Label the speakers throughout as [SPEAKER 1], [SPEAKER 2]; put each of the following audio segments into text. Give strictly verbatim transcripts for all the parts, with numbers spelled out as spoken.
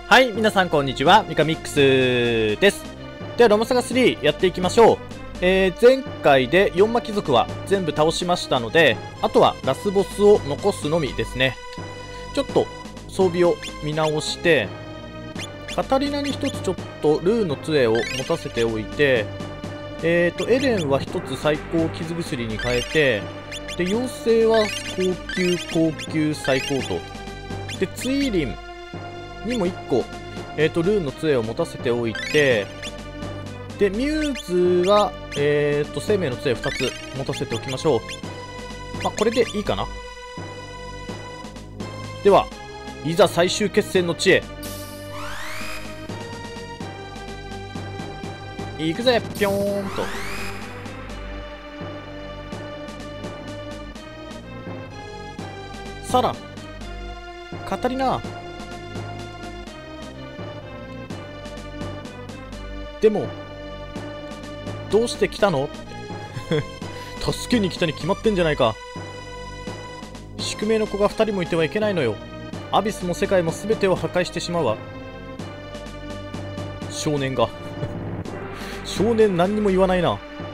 [SPEAKER 1] はい、皆さんこんにちは、ミカミックスです。では、ロマサガスリーやっていきましょう。えー、前回でよん魔貴族は全部倒しましたので、あとはラスボスを残すのみですね。ちょっと装備を見直して、カタリナに一つちょっとルーの杖を持たせておいて、えーと、エレンは一つ最高傷薬に変えて、で、妖精は高級高級最高と。で、ツイリンにもいっこ、えーと、ルーンの杖を持たせておいて、で、ミューズは、えーと、生命の杖ふたつ持たせておきましょう。まあ、これでいいかな。では、いざ最終決戦の地へ。行くぜ、ぴょーんと。サラ、カタリナ。でもどうして来たの助けに来たに決まってんじゃないか。宿命の子がふたりもいてはいけないのよ。アビスも世界も全てを破壊してしまうわ。少年が少年何にも言わないな。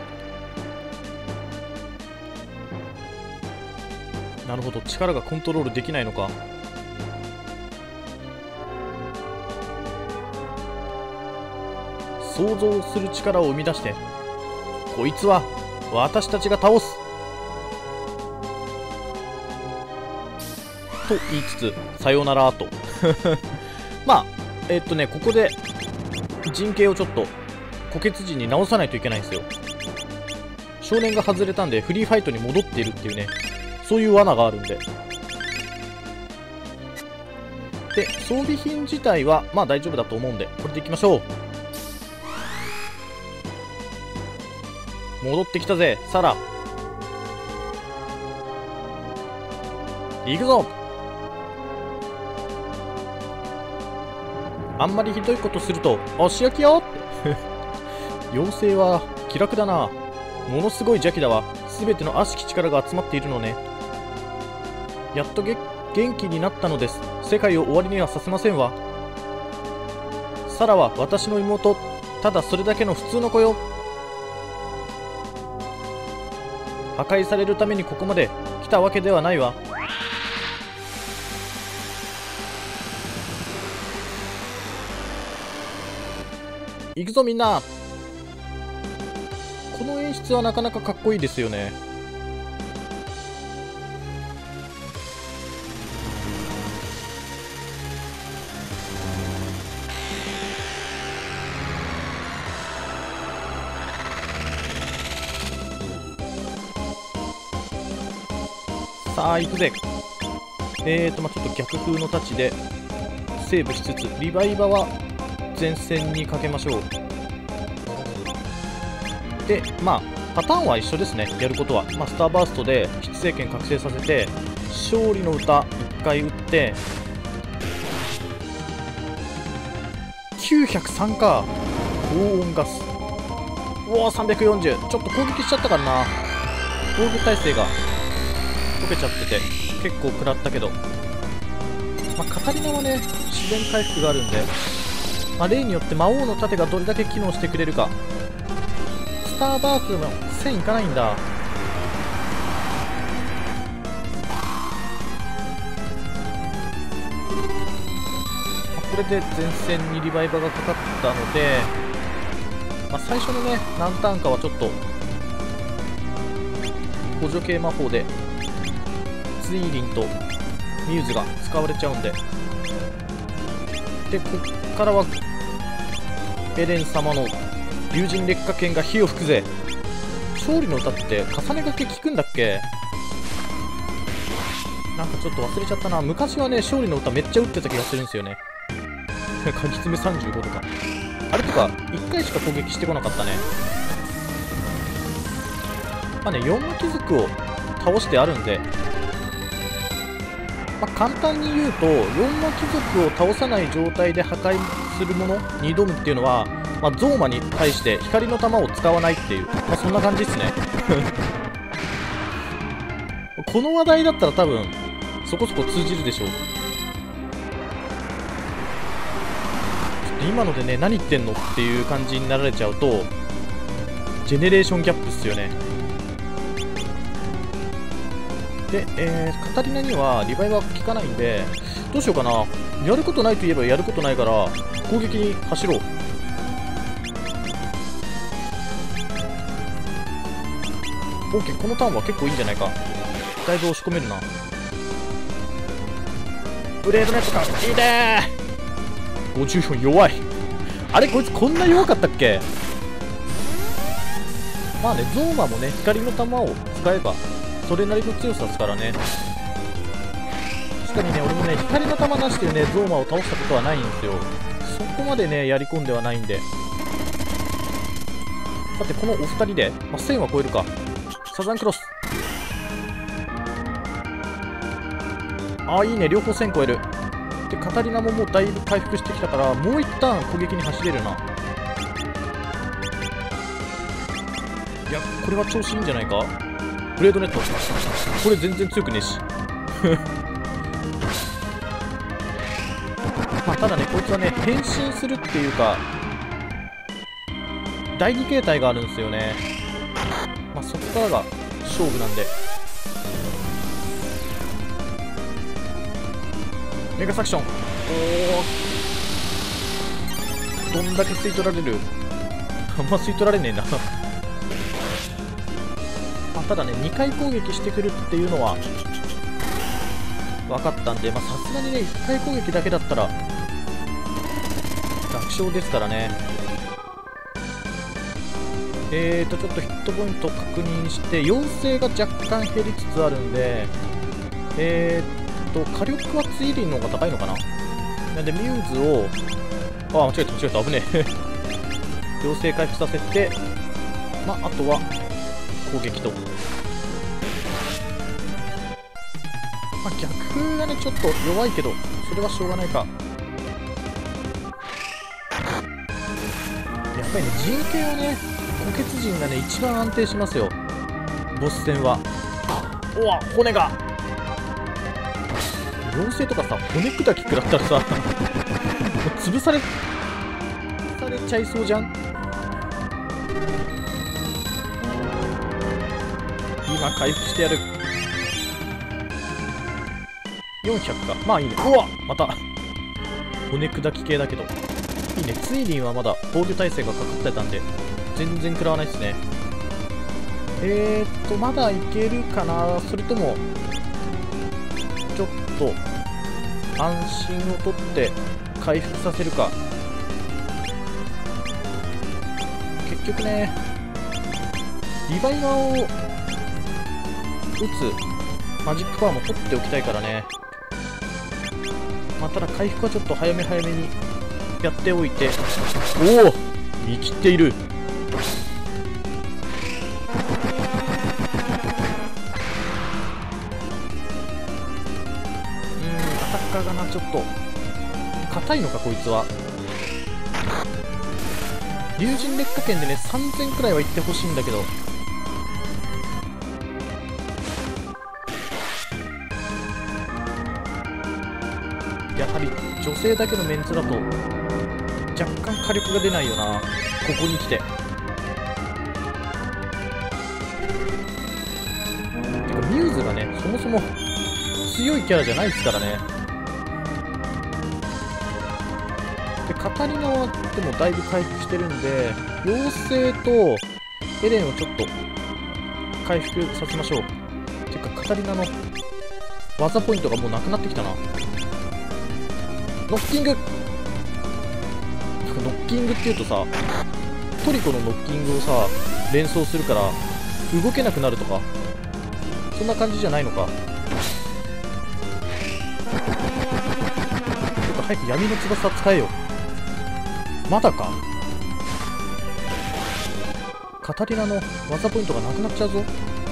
[SPEAKER 1] なるほど、力がコントロールできないのか。想像する力を生み出して、こいつは私たちが倒すと言いつつ、さようならとまあえっとねここで陣形をちょっと虎穴陣に直さないといけないんですよ。少年が外れたんでフリーファイトに戻っているっていうね、そういう罠があるんで。で、装備品自体はまあ大丈夫だと思うんで、これでいきましょう。戻ってきたぜ、サラ。行くぞ。あんまりひどいことするとお仕置きよって妖精は気楽だな。ものすごい邪気だわ。全ての悪しき力が集まっているのね。やっとげ元気になったのです。世界を終わりにはさせませんわ。サラは私の妹。ただそれだけの普通の子よ。破壊されるためにここまで来たわけではないわ。行くぞみんな。この演出はなかなかかっこいいですよね。さあ行くぜ。えーとまあちょっと逆風の太刀でセーブしつつ、リバイバは前線にかけましょう。でまあパターンは一緒ですね。やることは、まあ、スターバーストで筆聖剣覚醒させて勝利の歌いっかい打ってきゅうひゃくさんか。高温ガス、うおーさんびゃくよんじゅう。ちょっと攻撃しちゃったからな。防御耐性が溶けちゃってて結構食らったけど、まあ、カタリナはね自然回復があるんで、まあ、例によって魔王の盾がどれだけ機能してくれるか。スターバースのせんいかないんだ。これで前線にリバイバーがかかったので、まあ、最初のね何ターンかはちょっと補助系魔法でツイリンとミューズが使われちゃうんで、でこっからはエレン様の竜神劣化剣が火を吹くぜ。勝利の歌って重ねがけ効くんだっけ。なんかちょっと忘れちゃったな。昔はね勝利の歌めっちゃ打ってた気がするんですよねかぎつめさんじゅうごとかあれとかいっかいしか攻撃してこなかったね。まあねよん魔貴族を倒してあるんで、まあ、簡単に言うとよん魔貴族を倒さない状態で破壊するものに挑むっていうのは、まあ、ゾーマに対して光の玉を使わないっていう、まあ、そんな感じですねこの話題だったら多分そこそこ通じるでしょう。 今のでね何言ってんのっていう感じになられちゃうとジェネレーションギャップっすよね。で、えー、カタリナにはリバイバー効かないんでどうしようかな。やることないといえばやることないから攻撃に走ろう。オーケー、このターンは結構いいんじゃないか。だいぶ押し込めるな。ブレードネットか、いいねー。ごじゅうよん弱い。あれこいつこんな弱かったっけ。まあね、ゾーマもね光の弾を使えばそれなりの強さですからね。確かにね俺もね光の弾なしでねゾーマを倒したことはないんですよ。そこまでねやり込んではないんで。さてこのお二人で、まあ、せんは超えるか。サザンクロス、ああいいね、両方せん超える。でカタリナももうだいぶ回復してきたからもう一旦攻撃に走れるな。いやこれは調子いいんじゃないか。ブレードネットこれ全然強くねえしまあただねこいつはね変身するっていうかだいに形態があるんですよね。まあそこからが勝負なんで。メガサクション、おおどんだけ吸い取られるあんま吸い取られねえなまあただねにかい攻撃してくるっていうのは分かったんで、まあさすがにねいっかい攻撃だけだったら楽勝ですからね。えーとちょっとヒットポイント確認して妖精が若干減りつつあるんで、えーと火力はツイリンの方が高いのかな。なんでミューズをああ間違えた間違えた危ねえ妖精回復させて、まああとは攻撃と、まあ、逆がねちょっと弱いけどそれはしょうがないか。やっぱりね陣形はね虎血陣がね一番安定しますよボス戦は。おわ骨が妖精とかさ骨砕き食らったらさもう潰されされちゃいそうじゃん。今回復してやる。よんひゃくか、まあいいね。うわまた骨砕き系だけどいいね。ツイリンはまだ防御耐性がかかってたんで全然食らわないですね。えーっとまだいけるかな。それともちょっと安心をとって回復させるか。結局ねリバイバーを打つマジックパワーも取っておきたいからね。まあ、ただ回復はちょっと早め早めにやっておいて。おお見切っている。アタッカーがなちょっと硬いのかこいつは。竜神劣化圏でねさんぜんくらいはいってほしいんだけど、やはり女性だけのメンツだと若干火力が出ないよなここに来て。てかミューズがねそもそも強いキャラじゃないですからね。でカタリナはでもだいぶ回復してるんで妖精とエレンをちょっと回復させましょう。てかカタリナの技ポイントがもうなくなってきたな。ノッキング、ノッキングっていうとさトリコのノッキングをさ連想するから動けなくなるとかそんな感じじゃないのか。早く闇の翼使えよ。まだか。カタリナの技ポイントがなくなっちゃうぞ。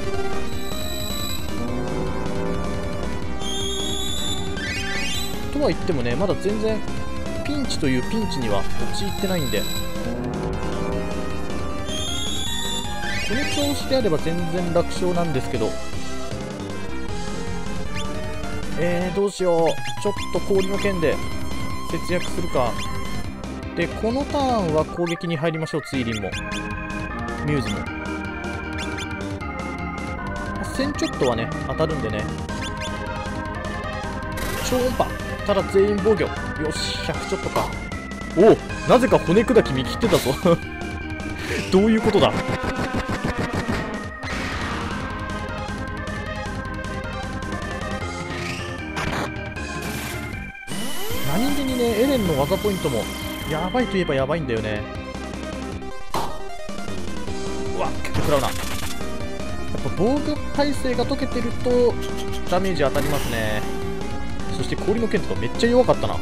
[SPEAKER 1] とは言ってもねまだ全然ピンチというピンチには陥ってないんで、この調子であれば全然楽勝なんですけど、えー、どうしよう。ちょっと氷の剣で節約するか。 でこのターンは攻撃に入りましょう。ツイリンもミューズもせんちょっとはね当たるんでね。超音波、ただ全員防御。よしひゃくちょっとか。おお、なぜか骨砕き見切ってたぞどういうことだ。何気にねエレンの技ポイントもやばいといえばやばいんだよね。うわ結構食らうな。やっぱ防御耐性が解けてるとダメージ当たりますね。そして氷の剣とかめっちゃ弱かったな。う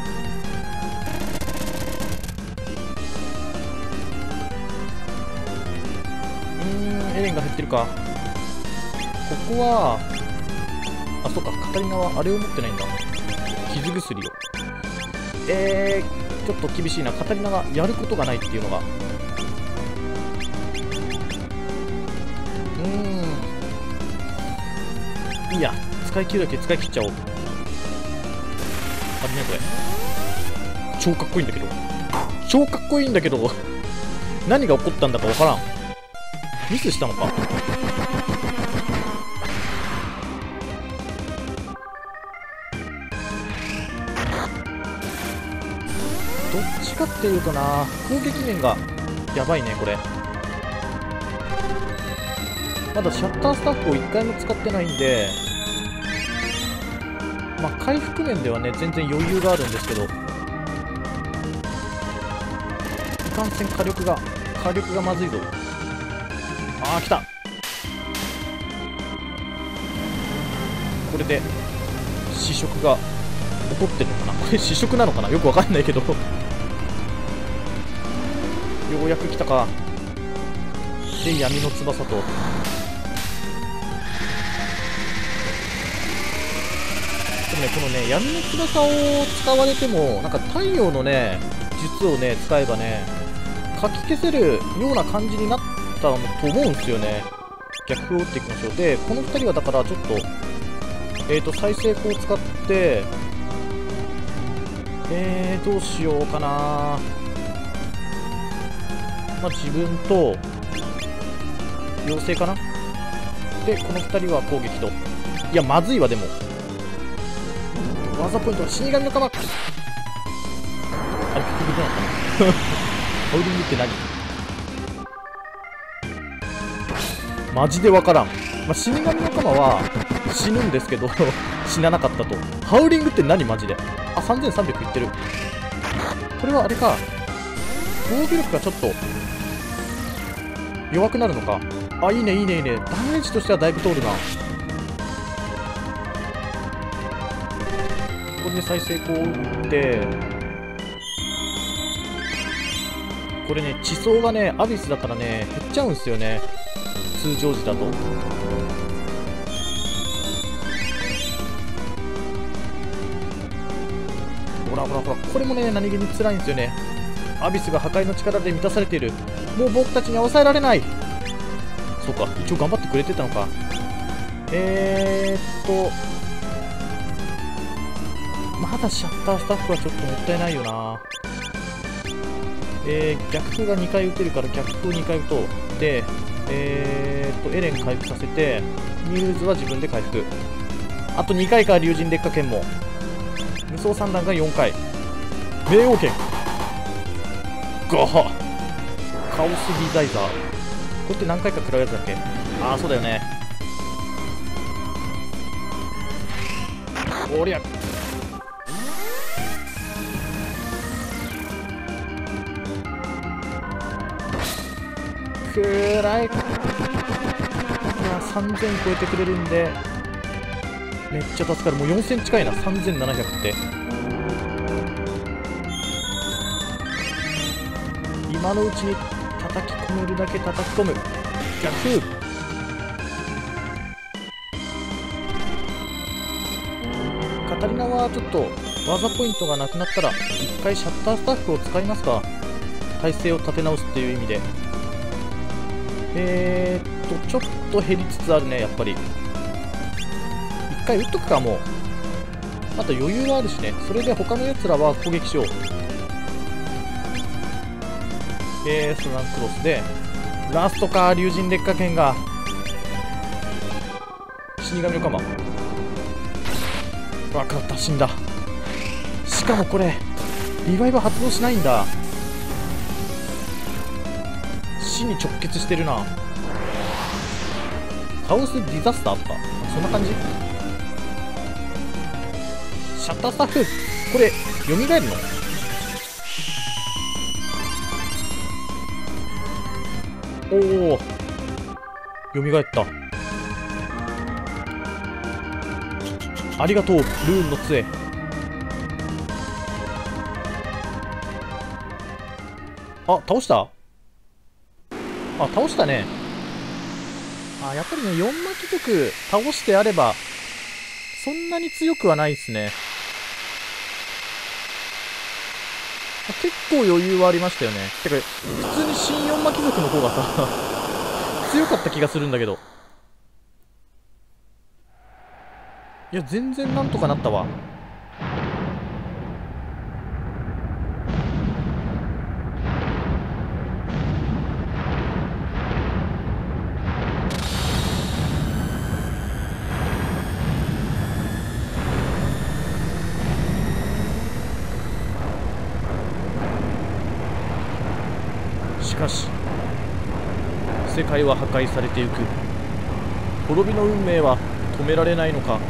[SPEAKER 1] ーんエレンが減ってるか。ここはあそっか、カタリナはあれを持ってないんだ、傷薬を。えー、ちょっと厳しいな。カタリナがやることがないっていうのが。うーん、いいや、使い切るだけ使い切っちゃおう。あれねこれ超かっこいいんだけど、超かっこいいんだけど何が起こったんだかわからん。ミスしたのか。どっちかっていうとな、攻撃面がやばいねこれ。まだシャッタースタッフをいっかいも使ってないんで、まあ回復面ではね全然余裕があるんですけど、いかんせん火力が火力がまずいぞ。ああ来た。これで試食が起こってるのかな。これ試食なのかな、よくわかんないけどようやく来たか。で闇の翼と、でもねこのね闇の翼を使われてもなんか太陽のね術をね使えばねかき消せるような感じになったと思うんですよね。逆風を打っていきましょう。でこのふたりはだからちょっとえーと再生法を使ってえーどうしようかな。まあ自分と妖精かな。でこのふたりは攻撃と。いやまずいわ。でも技ポイントは死神の鎌。あれ結局どうなったのハウリングって何マジでわからん。まあ、死神の鎌は死ぬんですけど死ななかったと。ハウリングって何マジで。あさんぜんさんびゃくいってる。これはあれか、防御力がちょっと弱くなるのか。あいいねいいねいいね。ダメージとしてはだいぶ通るな。これで再生光を打って、これね地層がねアビスだからね減っちゃうんですよね通常時だと。ほらほらほら、これもね何気に辛いんですよね。アビスが破壊の力で満たされている。もう僕たちには抑えられない。そうか、一応頑張ってくれてたのか。えーっとまだシャッタースタッフはちょっともったいないよな。えー、逆風がにかい打てるから逆風にかい打とう。でえーっとエレン回復させてミューズは自分で回復。あとにかいか。竜神劣化剣も無双三段がよんかい。冥王剣ガハカオスギザイザー。これって何回か食らうやつだっけ。ああそうだよね。おりゃくらい。いやさんぜん超えてくれるんでめっちゃ助かる。もうよんせん近いな。さんぜんななひゃくって今のうちに叩き込めるだけ叩き込む。逆風カタリナはちょっと技ポイントがなくなったら一回シャッタースタッフを使いますか。体勢を立て直すっていう意味で。えーっとちょっと減りつつあるねやっぱり。一回打っとくか。もうあと余裕があるしね。それで他のやつらは攻撃しよう。 エースランクロスでラストか。竜神劣化剣が死神の鎌。わかった、死んだ。しかもこれリバイバー発動しないんだ。死に直結してるな。カオスディザスターとかそんな感じ。シャッタースタッフ、これ蘇るの？おお、蘇った。ありがとうルーンの杖。あ、倒した？あ、倒したね。あ、やっぱりね、よん魔貴族倒してあればそんなに強くはないですね。結構余裕はありましたよね。てか普通に新よん魔貴族の方がさ強かった気がするんだけど。いや全然なんとかなったわ。しかし世界は破壊されてゆく。滅びの運命は止められないのか。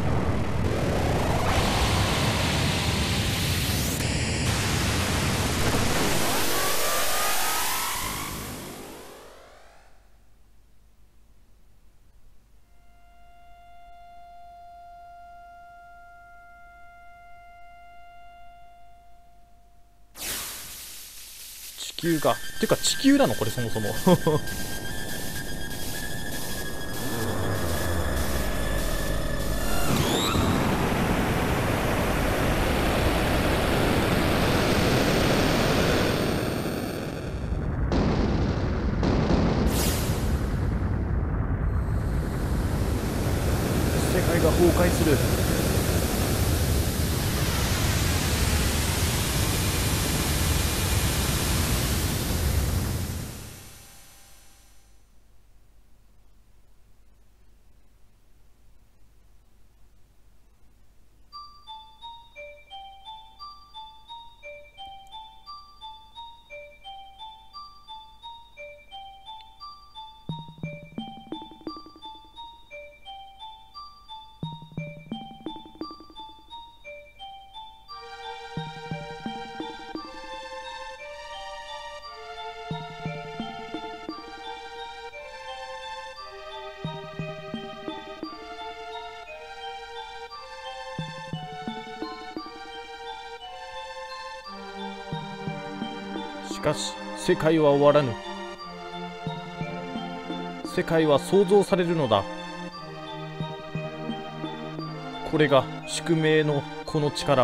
[SPEAKER 1] 地球がてか地球なのこれそもそも世界が崩壊する。しかし世界は終わらぬ。世界は創造されるのだ。これが宿命のこの力。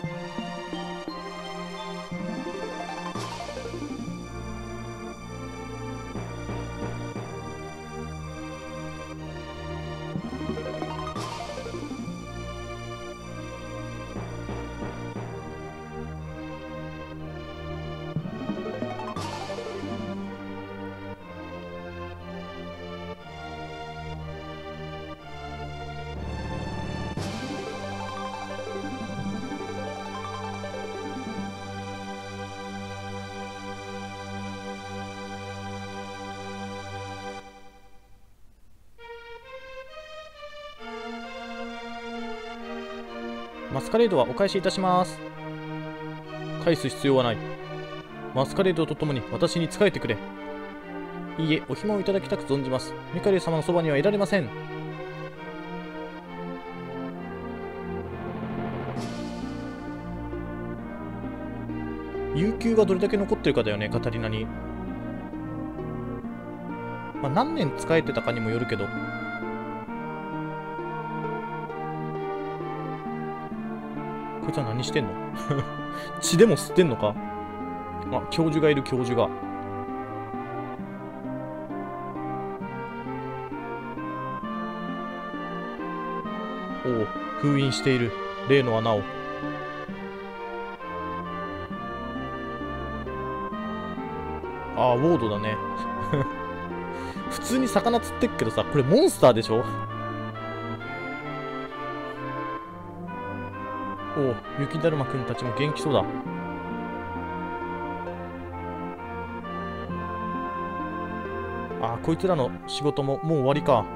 [SPEAKER 1] マスカレードはお返しいたします。返す必要はない。マスカレードとともに私に仕えてくれ。いいえ、お暇をいただきたく存じます。ミカレ様のそばにはいられません。有給がどれだけ残ってるかだよね、カタリナに。まあ、何年使えてたかにもよるけど。こいつは何してんの血でも吸ってんのか。あ、教授がいる、教授が。おお、封印している例の穴を。 ああ、ウォードだね。普通に魚釣ってっけどさ、これモンスターでしょ。おお、雪だるまくんたちも元気そうだ。ああ、こいつらの仕事ももう終わりか。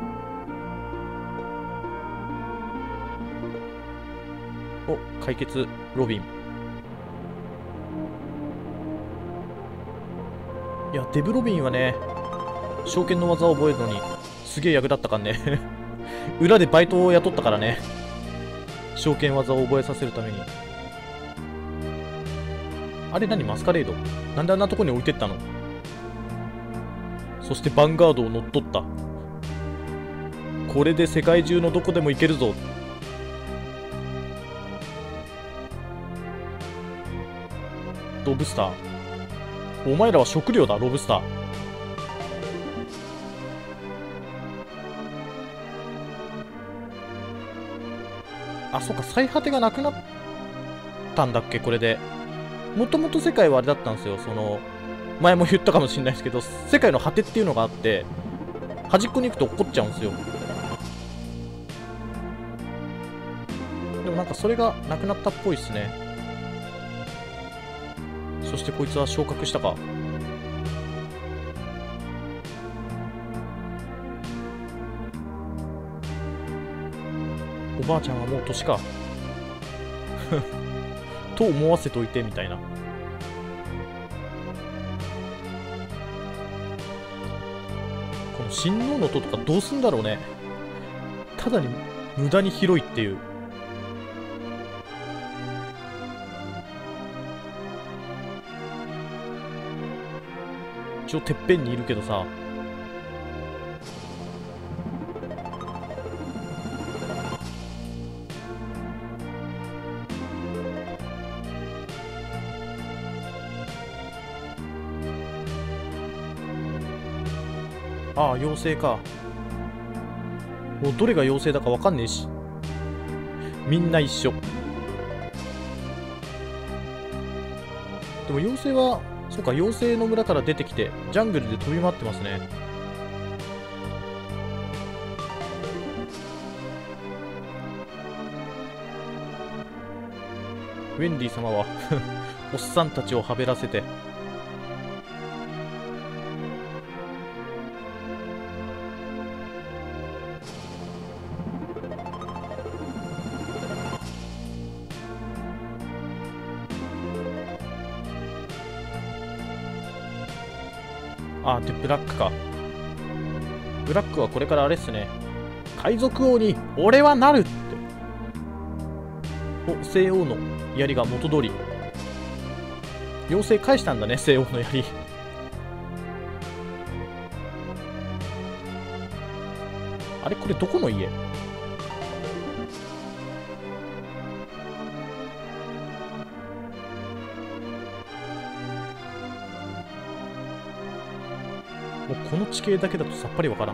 [SPEAKER 1] お、解決、ロビン。いや、デブロビンはね、証券の技を覚えるのにすげえ役立ったかんね。裏でバイトを雇ったからね。証券技を覚えさせるために。あれ何、マスカレードなんであんなとこに置いてったの。そしてヴァンガードを乗っ取った。これで世界中のどこでも行けるぞ。ロブスター、お前らは食料だ。ロブスター。あ、そっか、最果てがなくなったんだっけ、これで。もともと世界はあれだったんですよ。その前も言ったかもしれないですけど、世界の果てっていうのがあって、端っこに行くと落っこっちゃうんですよ。でもなんかそれがなくなったっぽいっすね。そしてこいつは昇格したか。おばあちゃんはもう年か。と思わせといてみたいな。この親王の塔とかどうすんだろうね。ただに無駄に広いっていう。一応てっぺんにいるけどさ。ああ、妖精か。もうどれが妖精だかわかんねえし。みんな一緒。でも妖精は、そうか、妖精の村から出てきて、ジャングルで飛び回ってますね。ウェンディ様は、おっさんたちをはべらせて。あ、で、ブラックか。ブラックはこれからあれっすね。海賊王に俺はなるって。お、西王の槍が元通り。妖精返したんだね、西王の槍。あれ、これどこの家？もうこの地形だけだとさっぱりわからん。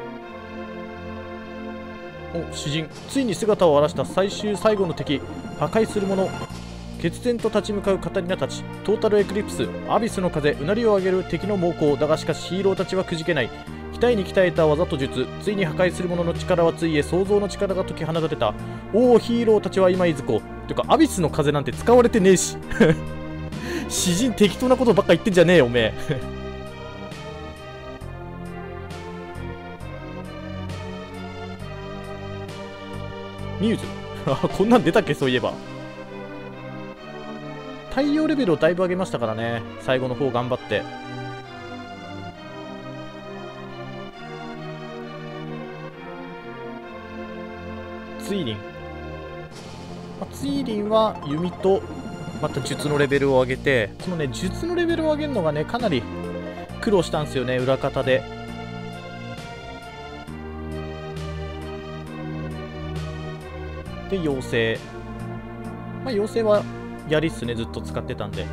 [SPEAKER 1] お、詩人。ついに姿を現した最終最後の敵。破壊する者。決然と立ち向かうカタリナたち。トータルエクリプス。アビスの風。うなりを上げる敵の猛攻。だがしかしヒーローたちはくじけない。鍛えに鍛えた技と術。ついに破壊する者の力はついえ、創造の力が解き放たれた。おお、ヒーローたちは今いずこ。てか、アビスの風なんて使われてねえし。詩人適当なことばっか言ってんじゃねえよ、おめえ。ミューズ。あ、こんなん出たっけ、そういえば。太陽レベルをだいぶ上げましたからね。最後の方頑張って。ツイリン。まあ、ツイリンは弓と、また術のレベルを上げて、このね、術のレベルを上げるのがね、かなり苦労したんですよね、裏方で。で、妖精。まあ、妖精は槍っすね、ずっと使ってたんで。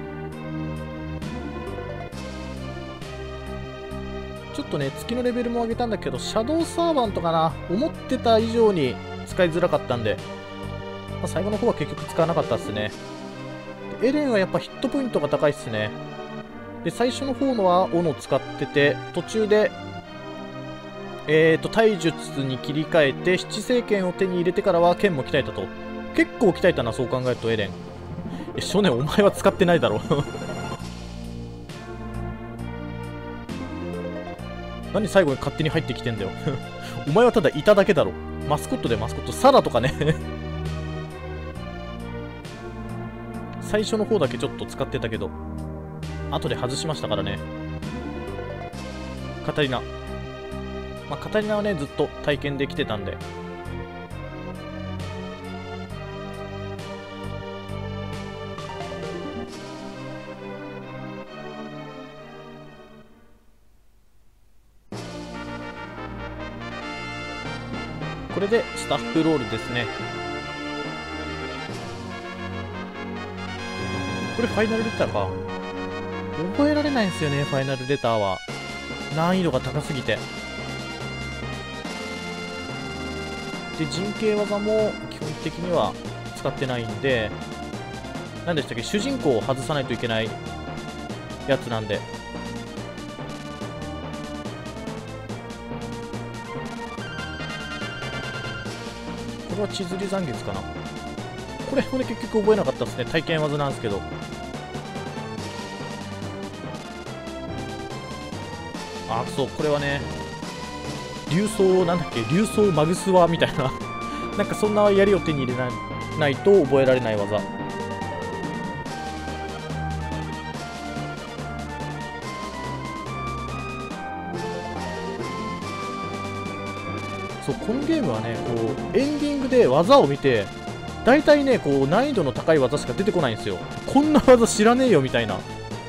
[SPEAKER 1] ちょっとね、月のレベルも上げたんだけど、シャドウサーバントかな。思ってた以上に使いづらかったんで、まあ、最後の方は結局使わなかったっすね。エレンはやっぱヒットポイントが高いっすね。 で、最初の方のは斧使ってて、途中で、えーと、体術に切り替えて、七星剣を手に入れてからは剣も鍛えたと。結構鍛えたな、そう考えるとエレン。え、少年、お前は使ってないだろ。何最後に勝手に入ってきてんだよ。お前はただいただけだろ。マスコットでマスコット。サラとかね。最初の方だけちょっと使ってたけど、後で外しましたからね。カタリナ。まあ、カタリナはね、ずっと体験できてたんで。これでスタッフロールですね。これファイナルレターか。覚えられないんですよね、ファイナルレターは。難易度が高すぎて。で、陣形技も基本的には使ってないんで、何でしたっけ、主人公を外さないといけないやつなんで。これは千釣り残月かな。これもね、結局覚えなかったですね。体験技なんですけど。あ、そう、これはね、竜装、なんだっけ、竜装マグスワみたいな。なんかそんな槍を手に入れないないと覚えられない技。そう、このゲームはね、こう、エンディングで技を見て、大体ね、こう、難易度の高い技しか出てこないんですよ。こんな技知らねえよ、みたいな。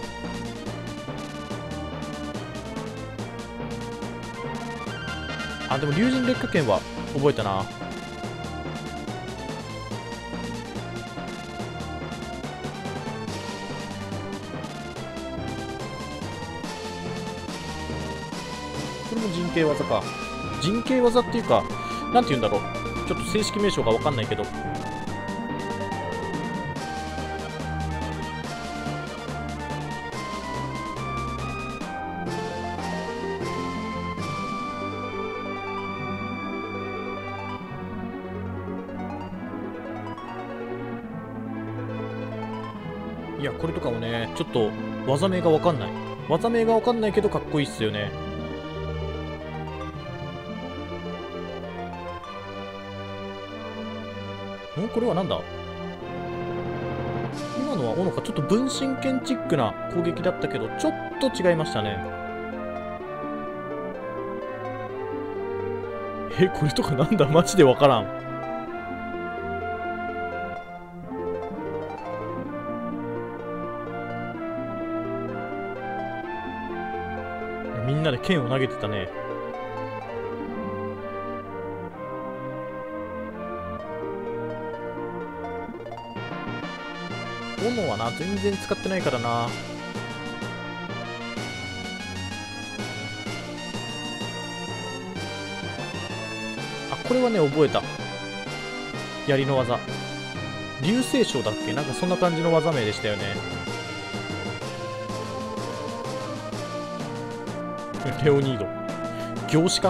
[SPEAKER 1] あ、でも、竜神劣化剣は覚えたな。これも陣形技か。陣形技っていうか、なんて言うんだろう。ちょっと正式名称がわかんないけど。いや、これとかもね、ちょっと技名がわかんない。技名がわかんないけどかっこいいっすよね。ん、これはなんだ。今のは斧か。ちょっと分身剣チックな攻撃だったけど、ちょっと違いましたね。え、これとかなんだ、マジでわからん。みんなで剣を投げてたね。斧はな、全然使ってないからな。あ、これはね、覚えた。槍の技。流星章だっけ、なんかそんな感じの技名でしたよね。レオニード。凝視か。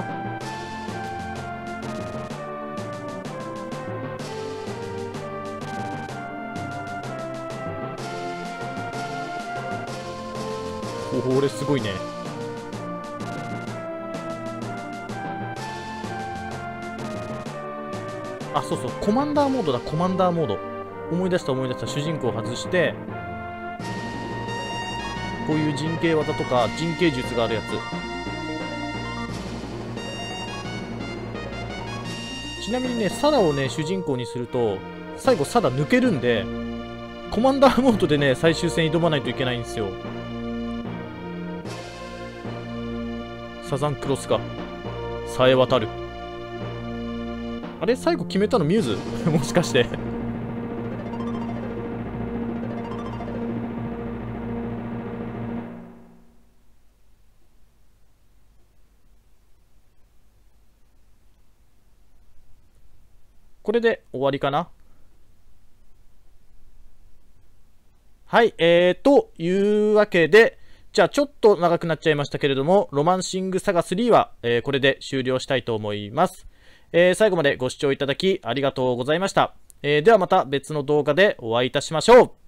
[SPEAKER 1] これすごいね。あ、そうそう、コマンダーモードだ、コマンダーモード。思い出した思い出した。主人公を外して、こういう陣形技とか陣形術があるやつ。ちなみにね、サラをね、主人公にすると、最後サラ抜けるんで、コマンダーモードでね、最終戦挑まないといけないんですよ。サザンクロスか。さえ渡る。あれ最後決めたのミューズもしかして。これで終わりかな。はい、えーというわけで、 じゃあちょっと長くなっちゃいましたけれども、ロマンシングサガスリーは、えー、これで終了したいと思います。えー、最後までご視聴いただきありがとうございました。えー、ではまた別の動画でお会いいたしましょう。